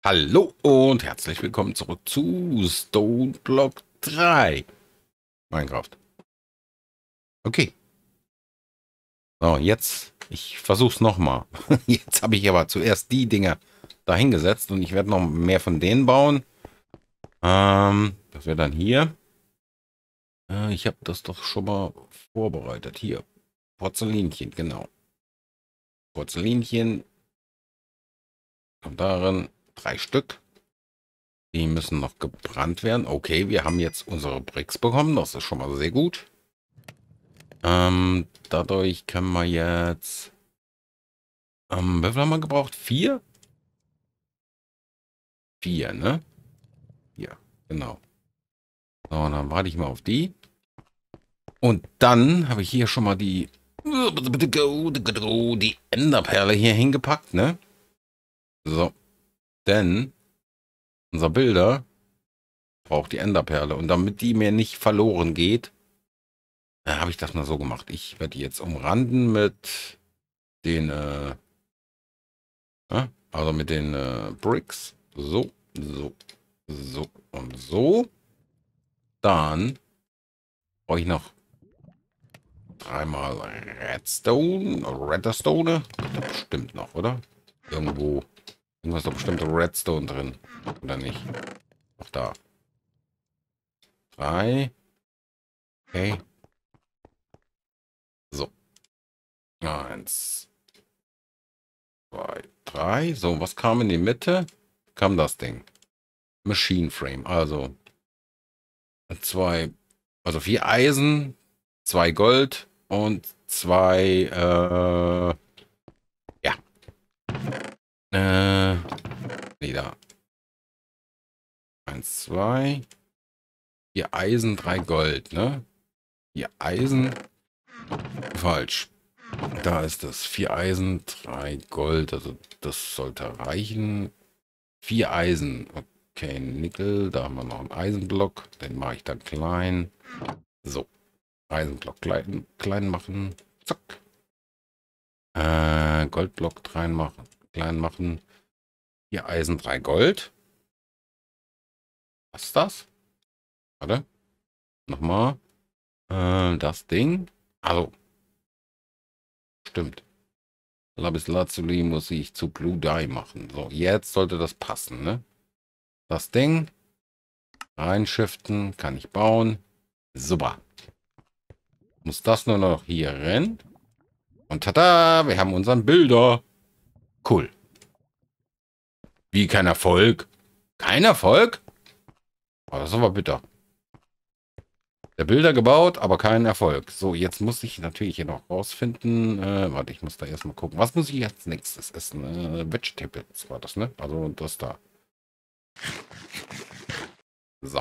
Hallo und herzlich willkommen zurück zu Stone Block 3 Minecraft. Okay, so jetzt, ich versuch's nochmal. Jetzt habe ich aber zuerst die Dinger dahingesetzt und ich werde noch mehr von denen bauen. Das wäre dann hier. Ich habe das doch schon mal vorbereitet. Hier, Porzellinchen, genau. Porzellinchen, und darin 3 Stück. Die müssen noch gebrannt werden. Okay, wir haben jetzt unsere Bricks bekommen. Das ist schon mal sehr gut. Dadurch können wir jetzt. Wie viel haben wir gebraucht? 4? 4, ne? Ja, genau. So, und dann warte ich mal auf die. Und dann habe ich hier schon mal die Enderperle hier hingepackt, ne? So, denn unser Bilder braucht die Enderperle. Und damit die mir nicht verloren geht, habe ich das mal so gemacht. Ich werde die jetzt umranden mit den, also mit den Bricks. So, so, so und so. Dann brauche ich noch 3-mal Redstone. Das stimmt noch, oder? Irgendwo. Irgendwas ist doch bestimmt Redstone drin. Oder nicht? Auch da. 3. Okay. So. 1, 2, 3. So, was kam in die Mitte? Kam das Ding. Machine Frame. Also 2, also 4 Eisen, 2 Gold und 2, ja. Nee, da. 1, 2. 4 Eisen, 3 Gold, ne? 4 Eisen. Falsch. Da ist das. 4 Eisen, 3 Gold. Also das sollte reichen. 4 Eisen. Okay, Nickel. Da haben wir noch einen Eisenblock. Den mache ich dann klein. So. Eisenblock klein machen. Zack. Goldblock klein machen. 4 Eisen, 3 Gold. Was ist das? Warte. Nochmal. Das Ding. Also, stimmt. Lapislazuli muss ich zu Blue Dye machen. So, jetzt sollte das passen, ne? Das Ding. Reinschiften. Kann ich bauen. Super. Muss das nur noch hier rein. Und tada, wir haben unseren Bilder. Cool. Wie, kein Erfolg? Kein Erfolg? Oh, das ist aber bitter. Der Bilder gebaut, aber kein Erfolg. So, jetzt muss ich natürlich hier noch rausfinden. Warte, ich muss da erstmal gucken. Was muss ich als nächstes essen? Vegetables war das, ne? Also das da. So.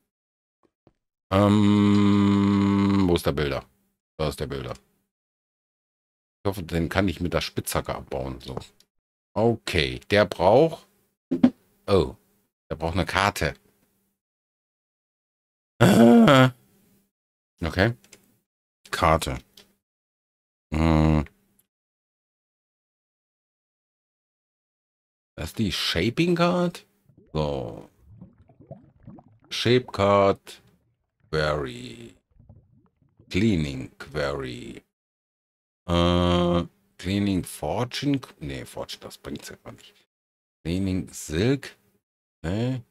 Wo ist der Bilder? Da ist der Bilder. Ich hoffe, den kann ich mit der Spitzhacke abbauen. So. Okay, der braucht. Oh, der braucht eine Karte. Okay. Karte. Hm, das ist die Shaping Card. So. Shape Card. Query. Cleaning Query. Cleaning Fortune. Nee, Fortune, das bringt es einfach nicht. Cleaning Silk. Nee.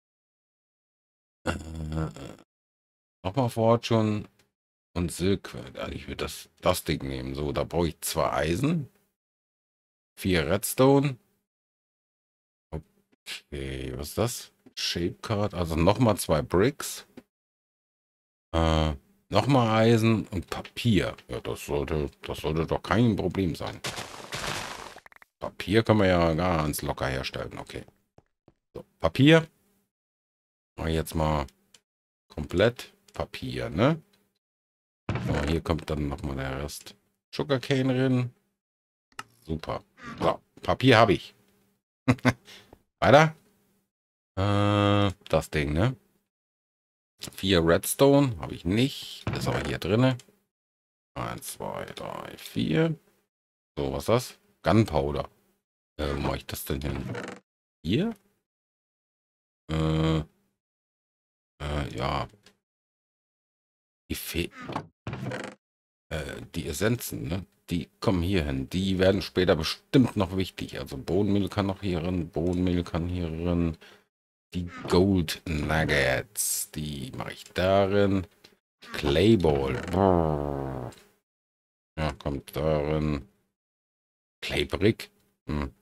Nochmal Fortune und Silk. Also ich würde das Ding nehmen. So, da brauche ich 2 Eisen. 4 Redstone. Okay, was ist das? Shape Card. Also nochmal 2 Bricks. Äh, nochmal Eisen und Papier. Ja, das sollte doch kein Problem sein. Papier können wir ja ganz locker herstellen. Okay. So, Papier. Jetzt mal komplett Papier, ne? So, hier kommt dann nochmal der Rest Sugarcane drin. Super. So, Papier habe ich. Weiter. Das Ding, ne? 4 Redstone habe ich nicht. Ist aber hier drin. 1, 2, 3, 4. So, was ist das? Gunpowder. Wo mache ich das denn hin? Hier? Äh, ja. Die, die Essenzen, ne? Die kommen hier hin. Die werden später bestimmt noch wichtig. Also Bohnenmehl kann noch hier rein. Bohnenmehl kann hier rein. Die Gold Nuggets. Die mache ich darin. Clayball. Ja, kommt darin. Claybrick. Hm.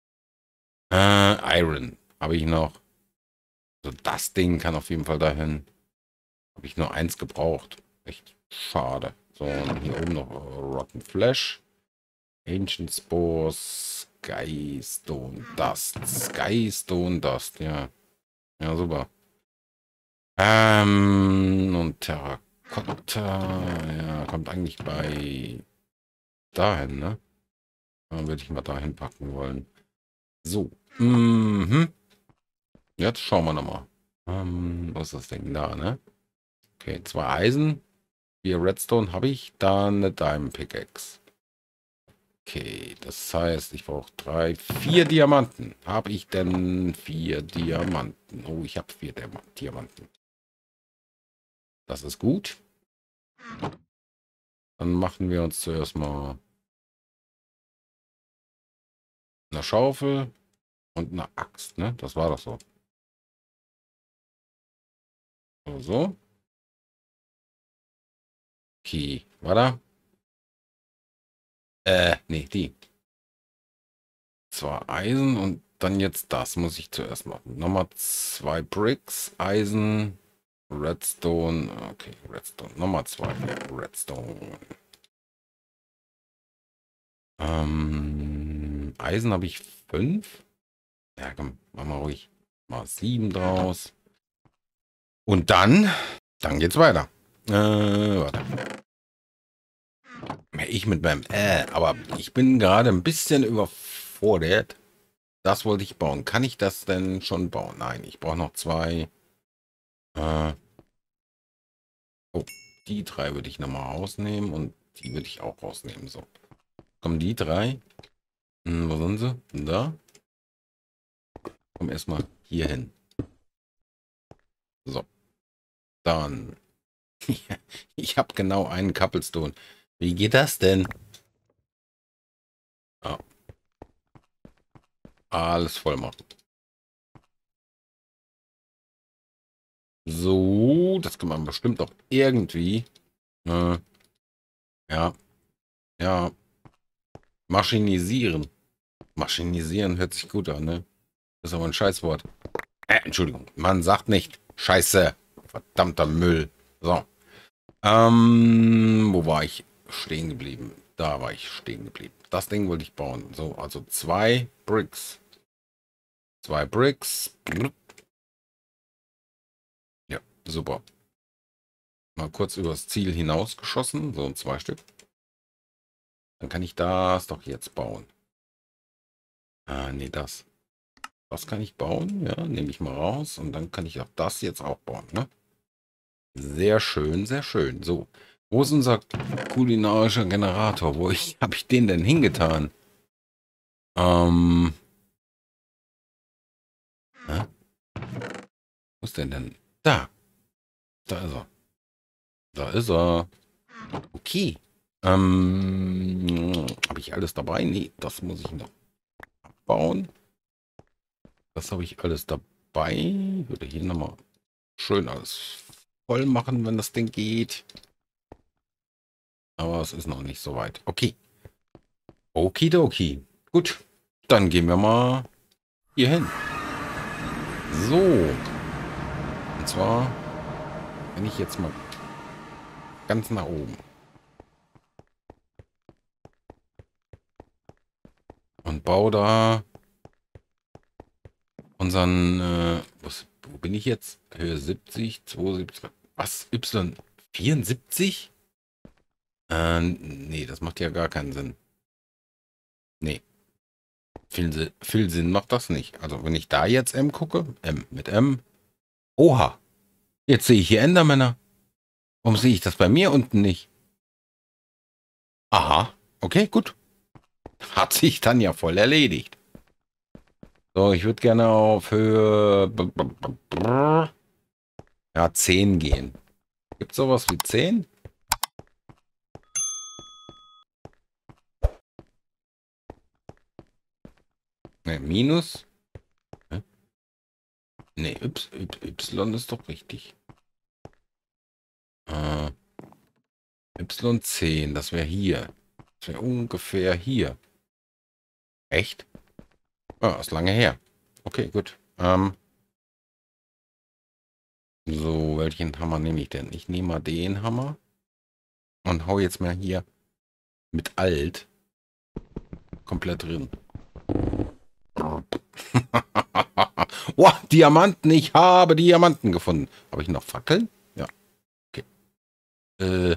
Iron. Habe ich noch. Also das Ding kann auf jeden Fall dahin. Habe ich nur eins gebraucht. Echt schade. So, und hier oben noch Rotten Flesh. Ancient Spores. Skystone Dust. Skystone Dust, ja. Ja, super. Und Terrakotta. Ja, kommt eigentlich bei dahin, ne? Dann würde ich mal dahin packen wollen. So. Mhm. Jetzt schauen wir nochmal. Was ist das Ding da, ne? Okay, 2 Eisen. 4 Redstone habe ich. Dann eine Diamond Pickaxe. Okay, das heißt, ich brauche 3, 4 Diamanten. Habe ich denn 4 Diamanten? Oh, ich habe 4 Diamanten. Das ist gut. Dann machen wir uns zuerst mal eine Schaufel und eine Axt, ne? Das war doch so. So. Okay, warte. Nee, die. 2 Eisen und dann jetzt das muss ich zuerst machen. Nochmal 2 Bricks, Eisen, Redstone. Okay, Redstone. Nochmal 2 Redstone. Eisen habe ich 5. Ja, komm, machen wir ruhig mal 7 draus. Und dann geht's weiter. Warte. Ich mit meinem aber ich bin gerade ein bisschen überfordert. Das wollte ich bauen. Kann ich das denn schon bauen? Nein, ich brauche noch 2. Oh, die 3 würde ich nochmal rausnehmen und die würde ich auch rausnehmen. So, kommen die 3. Wo sind sie? Da. Komm erstmal hier hin. So, dann. Ich habe genau einen Cobblestone. Wie geht das denn? Ah, alles voll machen. So, das kann man bestimmt auch irgendwie. Äh, ja, ja. Maschinisieren. Maschinisieren hört sich gut an, ne? Das ist aber ein Scheißwort. Entschuldigung, man sagt nicht Scheiße. Verdammter Müll. So. Wo war ich stehen geblieben? Da war ich stehen geblieben. Das Ding wollte ich bauen. So, also 2 Bricks. 2 Bricks. Ja, super. Mal kurz übers Ziel hinausgeschossen. So, 2 Stück. Dann kann ich das doch jetzt bauen. Ah, nee, das. Das kann ich bauen. Ja, nehme ich mal raus. Und dann kann ich auch das jetzt auch bauen, ne? Sehr schön, sehr schön. So, wo ist unser kulinarischer Generator? Habe ich den denn hingetan? Hä? Wo ist der denn? Da. Da ist er. Da ist er. Okay. Habe ich alles dabei? Nee, das muss ich noch bauen. Das habe ich alles dabei. Ich würde hier nochmal schön alles voll machen, wenn das Ding geht. Aber es ist noch nicht so weit. Okay. Okidoki. Gut. Dann gehen wir mal hier hin. So. Und zwar, wenn ich jetzt mal ganz nach oben. Und baue da unseren, wo bin ich jetzt? Höhe 70, 72. Was? Y 74? Nee, das macht ja gar keinen Sinn. Nee, viel Sinn macht das nicht. Also wenn ich da jetzt M gucke, M mit M. Oha, jetzt sehe ich hier Endermänner. Warum sehe ich das bei mir unten nicht? Aha, okay, gut. Hat sich dann ja voll erledigt. So, ich würde gerne auf Höhe ja, 10 gehen. Gibt es sowas wie 10? Ne, minus? Hä? Ne, Y ist doch richtig. Äh, Y10, das wäre hier. Das wäre ungefähr hier. Echt? Ah, ist lange her. Okay, gut. So, welchen Hammer nehme ich denn? Ich nehme mal den Hammer und hau jetzt mal hier mit Alt komplett drin. Wow, Diamanten, ich habe Diamanten gefunden. Habe ich noch Fackeln? Ja, okay. Äh,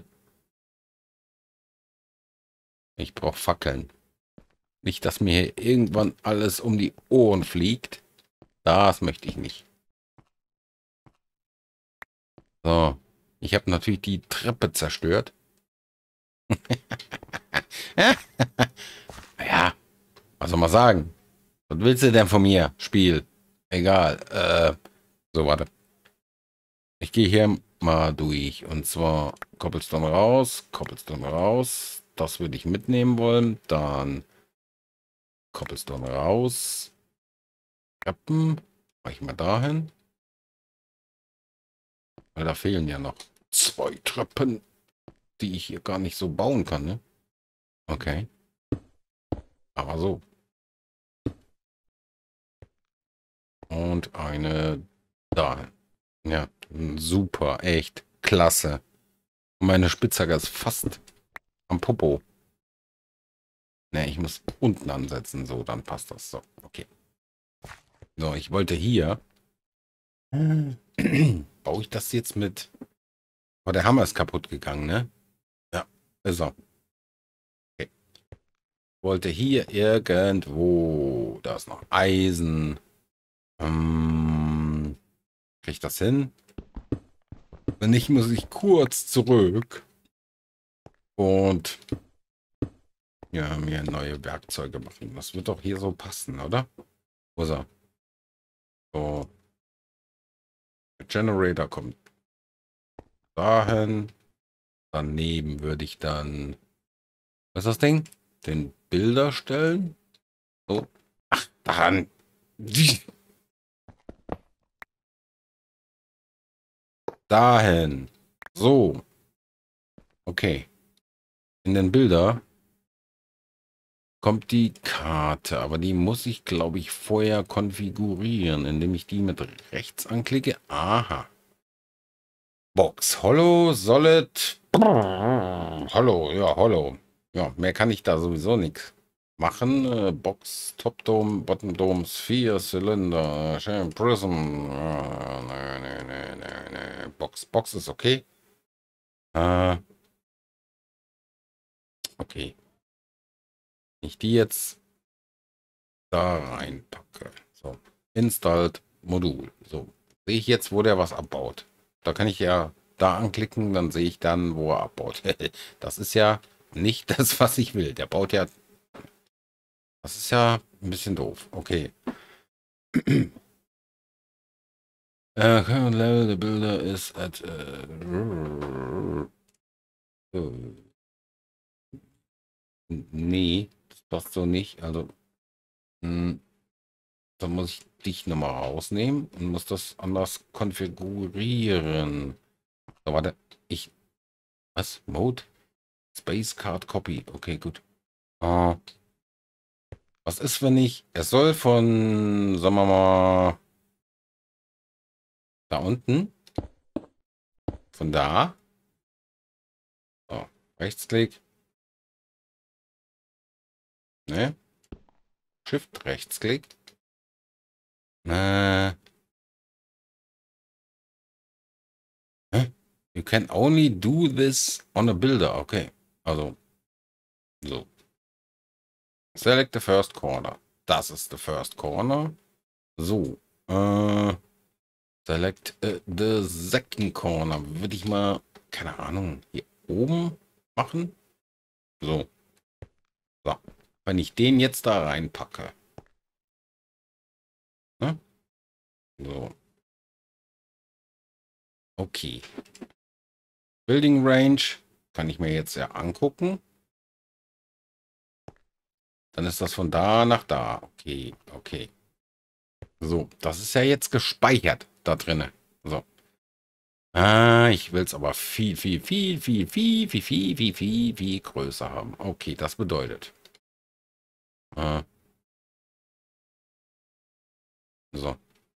ich brauche Fackeln. Nicht, dass mir hier irgendwann alles um die Ohren fliegt. Das möchte ich nicht. So, ich habe natürlich die Treppe zerstört. Ja, was soll man sagen? Was willst du denn von mir? Spiel. Egal. So, warte. Ich gehe hier mal durch. Und zwar Cobblestone raus, Cobblestone raus. Das würde ich mitnehmen wollen. Dann Cobblestone raus. Treppen. Mach ich mal dahin. Weil da fehlen ja noch 2 Treppen, die ich hier gar nicht so bauen kann, ne? Okay. Aber so. Und eine dahin. Ja, super. Echt klasse. Und meine Spitzhacke ist fast am Popo. Ne, ich muss unten ansetzen. So, dann passt das. So, okay. So, ich wollte hier. Baue ich das jetzt mit. Oh, der Hammer ist kaputt gegangen, ne? Ja, ist er. Okay. Wollte hier irgendwo. Da ist noch Eisen. Krieg ich das hin? Wenn nicht, muss ich kurz zurück. Und ja, mir neue Werkzeuge machen. Das wird doch hier so passen, oder? Wo ist er? So. Der Generator kommt dahin. Daneben würde ich dann. Was ist das Ding? Den Bilder stellen. So. Daran. Dahin. So. Okay. In den Bilder kommt die Karte, aber die muss ich, glaube ich, vorher konfigurieren, indem ich die mit rechts anklicke. Aha. Box. Hollow, Solid. Hollow, ja, Hollow. Ja, mehr kann ich da sowieso nichts machen. Box, Top Dome, Bottom Dome, Sphere, Zylinder, Prism. Nee. Box ist okay. Okay. Ich die jetzt da reinpacke. So. Installed Modul. So. Sehe ich jetzt, wo der was abbaut. Da kann ich ja da anklicken, dann sehe ich dann, wo er abbaut. Das ist ja nicht das, was ich will. Der baut ja. Das ist ja ein bisschen doof. Okay. Current level, the builder is at. Nee, das passt so nicht. Also, dann muss ich dich nochmal rausnehmen und muss das anders konfigurieren. So, warte. Was? Mode? Space Card Copy. Okay, gut. Was ist, wenn ich. Es soll von, sagen wir mal, da unten. Von da. So, Rechtsklick. Ne? Shift, Rechtsklick. Hä? You can only do this on a builder. Okay. Also, so. Select the first corner. Das ist the first corner. So. Select the second corner. Würde ich mal, keine Ahnung, hier oben machen. So. So. Wenn ich den jetzt da reinpacke. So. Okay. Building Range kann ich mir jetzt ja angucken. Dann ist das von da nach da. Okay, okay. So, das ist ja jetzt gespeichert da drinne. So. Ah, ich will es aber viel größer haben. Okay, das bedeutet. Äh, so.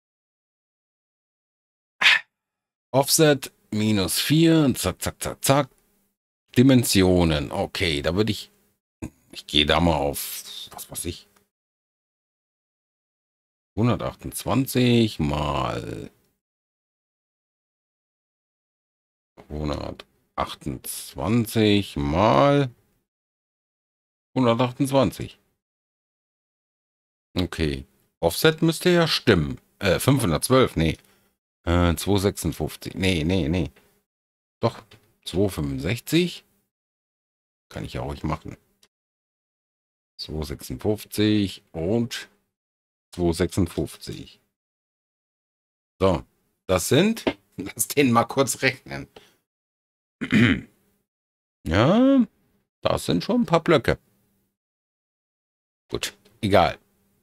Offset -4. Zack, zack, zack, zack. Dimensionen. Okay, da würde ich. Ich gehe da mal auf. Was weiß ich. 128 mal 128 mal 128. Okay. Offset müsste ja stimmen. 512, nee. 256. Nee, nee, nee. Doch. 265. Kann ich ja ruhig machen. 256 und 256. So. Das sind. Lass den mal kurz rechnen. Ja, das sind schon ein paar Blöcke. Gut. Egal.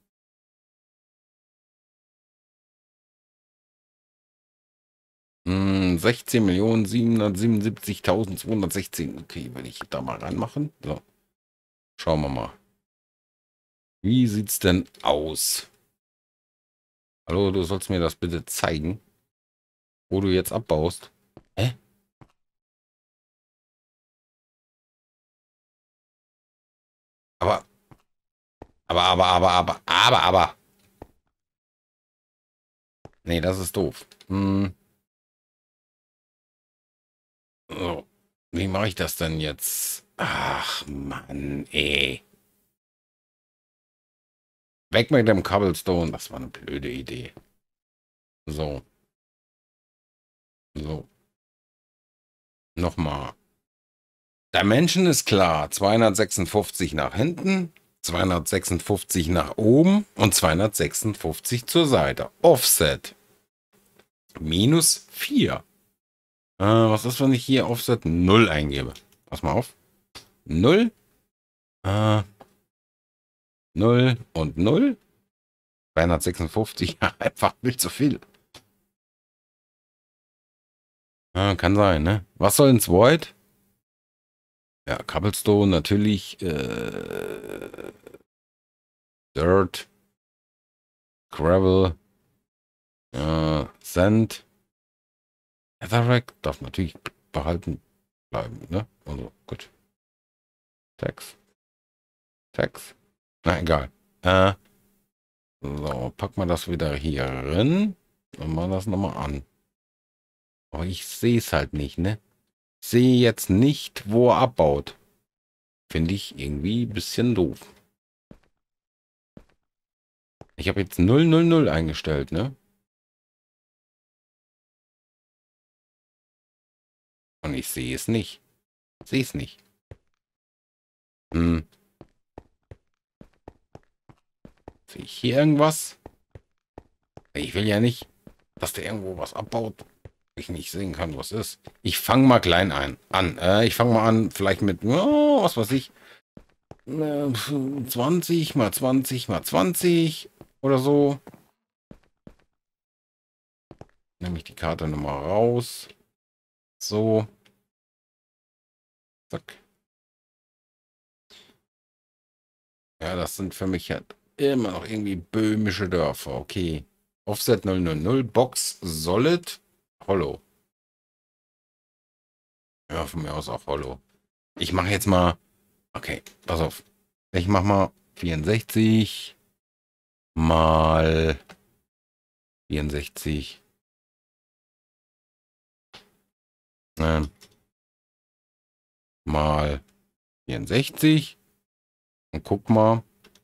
16.777.216. Okay, wenn ich da mal reinmachen. So, schauen wir mal. Wie sieht's denn aus? Hallo, du sollst mir das bitte zeigen, wo du jetzt abbaust. Hä? Aber, aber. Nee, das ist doof. So. Wie mache ich das denn jetzt? Ach, Mann, ey. Weg mit dem Cobblestone. Das war eine blöde Idee. So, so. Nochmal. Dimension ist klar. 256 nach hinten, 256 nach oben und 256 zur Seite. Offset. -4. Was ist, wenn ich hier Offset 0 eingebe? Pass mal auf. 0. 0 und 0. 256. Ja, einfach viel zu viel. Kann sein, ne? Was soll ins Void? Ja, Cobblestone natürlich. Dirt. Gravel. Sand. Netherrack darf natürlich behalten bleiben, ne? Also, gut. Text. Text. Na, egal. So, pack mal das wieder hier rein. Und mal das nochmal an. Aber ich sehe es halt nicht, ne? Sehe jetzt nicht, wo er abbaut. Finde ich irgendwie ein bisschen doof. Ich habe jetzt 000 eingestellt, ne? Und ich sehe es nicht. Sehe es nicht. Hm. Sehe ich hier irgendwas? Ich will ja nicht, dass der irgendwo was abbaut, ich nicht sehen kann, was ist. Ich fange mal klein an. Ich fange mal an, vielleicht mit, oh, was weiß ich, 20 mal 20 mal 20 oder so. Nehme ich die Karte nochmal raus. So. Zack. Ja, das sind für mich halt immer noch irgendwie böhmische Dörfer. Okay. Offset 000, Box Solid, Hollow. Ja, von mir aus auch Hollow. Ich mache jetzt mal. Okay, pass auf. Ich mache mal 64 mal 64. Äh, mal 64. Und guck mal.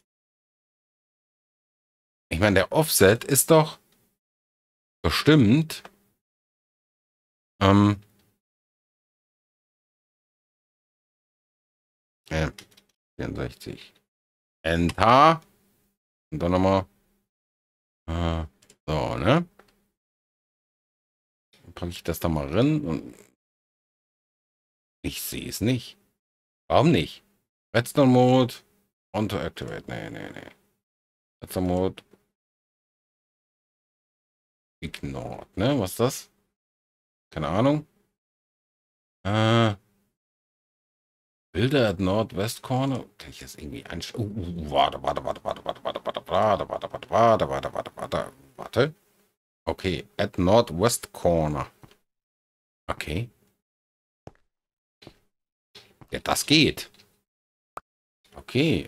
Ich meine, der Offset ist doch bestimmt. 64. Enter. Und dann nochmal. So, ne? packe ich das da mal rein und ich sehe es nicht. Warum nicht? Redstone Mode. On to activate. Nee. Redstone Mode. Ignored, ne? Was ist das? Keine Ahnung. Bilder at Northwest Corner. Kann ich das irgendwie einstellen? Warte. Okay, at Northwest Corner. Okay. Ja, das geht. Okay,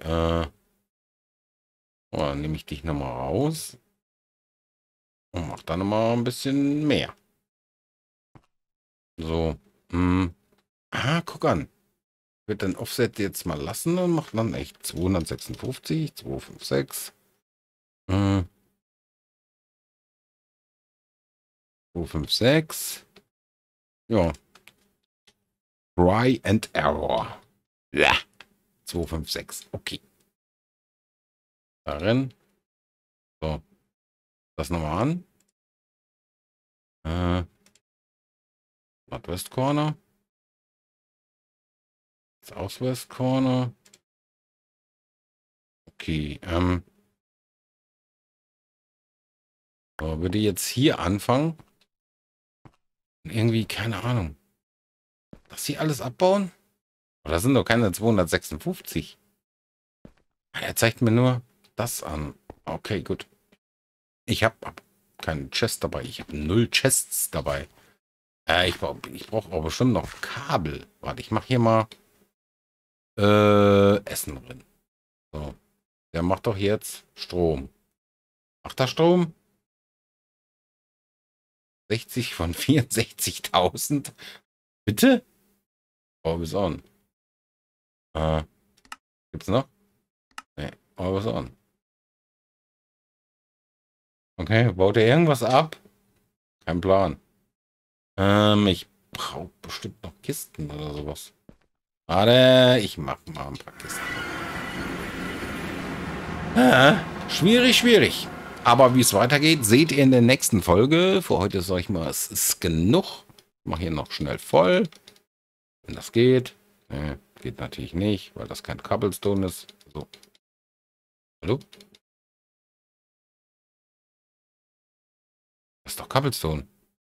dann nehme ich dich nochmal raus und mach dann nochmal ein bisschen mehr. So. Guck an. Wird dann Offset jetzt mal lassen und macht dann echt 256, 256. 256. Ja. Try and Error. Ja. 256. Okay. Darin. So. Das nochmal an. Nordwest Corner. Southwest Corner. Okay. So, würde jetzt hier anfangen. Irgendwie, keine Ahnung. Das hier alles abbauen? Oder sind doch keine 256? Er zeigt mir nur das an. Okay, gut. Ich habe keinen Chest dabei. Ich habe 0 Chests dabei. Ich brauche aber bestimmt noch Kabel. Warte, ich mache hier mal Essen drin. So. Der macht doch jetzt Strom. Macht er Strom? 60 von 64.000? Bitte? Always on. Gibt's noch? Nee, always on. Okay, baut er irgendwas ab? Kein Plan. Ich brauche bestimmt noch Kisten oder sowas. Warte, ich mach mal ein paar Kisten. Schwierig. Aber wie es weitergeht, seht ihr in der nächsten Folge. Für heute sage ich mal, es ist genug. Ich mache hier noch schnell voll. Wenn das geht. Geht natürlich nicht, weil das kein Cobblestone ist. So. Hallo? Das ist doch Cobblestone.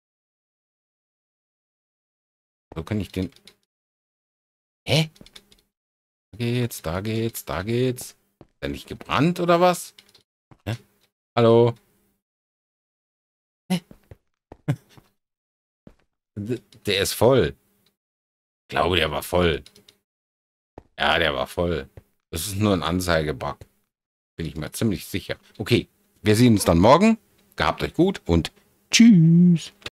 So kann ich den... Hä? Da geht's. Ist der nicht gebrannt oder was? Hä? Hallo? Hä? Der ist voll. Ich glaube, der war voll. Ja, der war voll. Das ist nur ein Anzeigebug. Bin ich mir ziemlich sicher. Okay, wir sehen uns dann morgen. Gehabt euch gut und tschüss.